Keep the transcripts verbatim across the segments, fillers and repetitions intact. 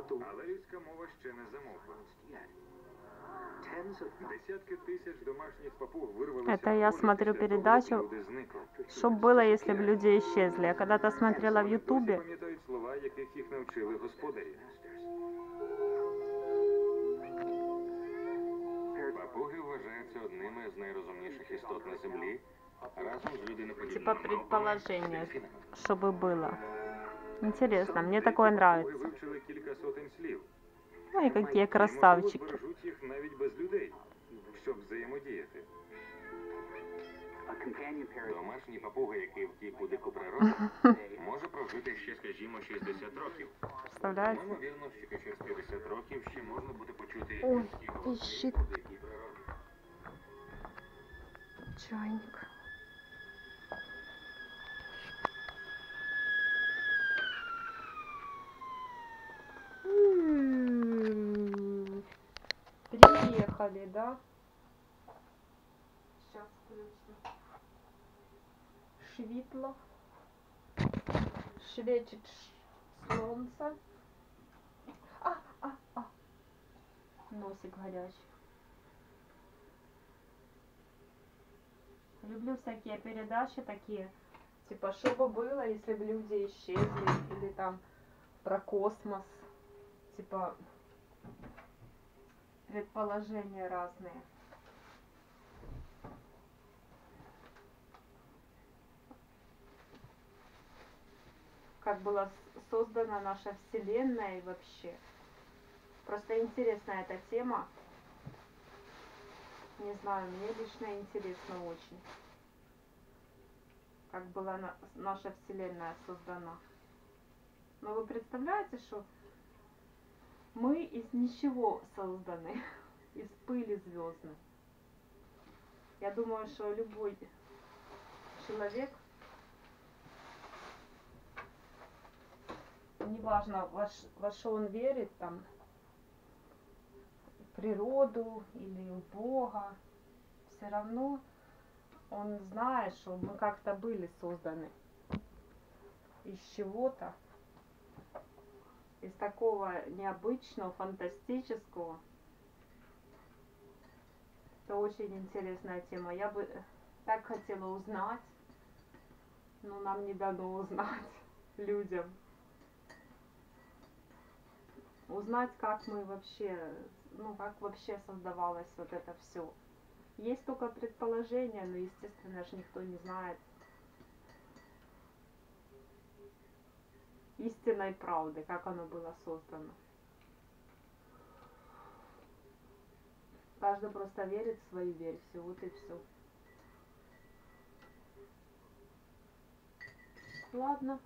Але людська мова ще не замовкла. Десятки тысяч домашних папуг вырвалось. Это я смотрю передачу, что было, если бы люди исчезли. Я когда-то смотрела в Ютубе. Пам'ятають слова, яких їх навчили господарі. Папуги вважаються одними з найрозумніших істот на землі, разом з людиноподібними Типа мавпами предположение, та дельфінами. чтобы было. Интересно, мне такое нравится. Папуги вивчили кілька сотень слів. Ой, какие І, можливо, красавчики. збережуть їх навіть без людей, щоб взаємодіяти. Домашній папуга, який втік у дику природу, може прожити ще, скажімо, шістдесят років. Представляете? Ймовірно, що через п'ятдесят років ще можна буде почути Ой, людські голоси ищи. у дикій природі. Чайник. М-м-м. Приехали, да? Сейчас включим. Світло. Світить сонце. А, а, а. Носик горячий. Люблю всякие передачи такие, типа, что бы было, если бы люди исчезли, или там про космос, типа, предположения разные. Как была с- создана наша Вселенная и вообще. Просто интересная эта тема. Не знаю, мне лично интересно очень. Как была на- наша Вселенная создана. Но вы представляете, что мы из ничего созданы, из пыли звездной. Я думаю, что любой человек, неважно, во, ш- во что он верит, там, в природу или в Бога, все равно он знает, что мы как-то были созданы из чего-то, из такого необычного, фантастического. Это очень интересная тема. Я бы так хотела узнать, но нам не дано узнать людям. Узнать, как мы вообще, ну, как вообще создавалось вот это все. Есть только предположения, но, естественно, же никто не знает истинной правды, как оно было создано. Каждый просто верит в свою версию, вот и все. Ладно.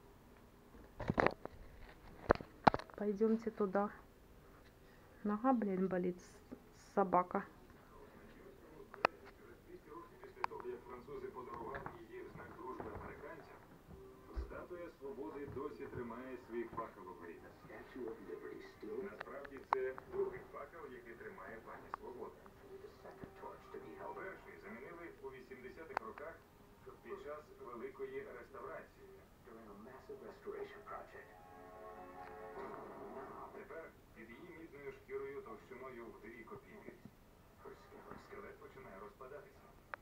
Пойдемте туда. Нога, блин, болит, с- собака. Після того, як французи подарували її в знак дружби американцям, статуя свободи досі тримає свій факел у горі. Насправді це другий факел, який тримає пані Свобода. Перший замінили у вісімдесятих роках під час Великої реставрації. Тепер під її мідною шкірою товщиною в дві копійки скелет починає розпадатися.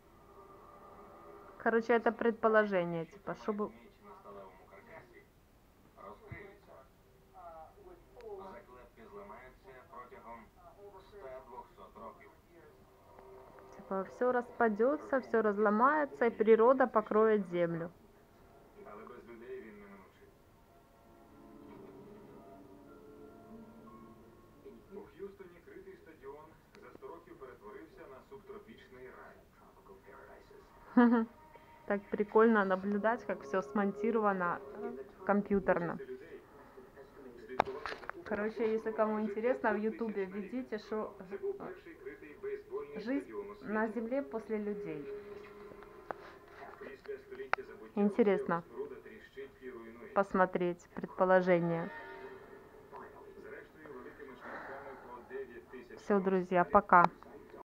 Короче, это предположение, типа, чтобы... Ніч на сталевому каркасі розкриється. Заклепки зламаються протягом ста-двохсот років. Типа, все распадется, все разломается, и природа покроет землю. Але без людей він неминучий. У Х'юстоні критий стадіон за сто років перетворився на субтропічний рай. Так прикольно наблюдать, как все смонтировано э, компьютерно. Людей слідкувати за Короче, если кому интересно, в Ютубе введите, что Це був перший критий бейсбольний жизнь стадіон у світі. на Земле после людей. Після століття забуття Интересно споруда тріщить і руйнується. посмотреть предположение. Зрештою, великими шляхами по дев'ять тисяч Все, друзья, пока.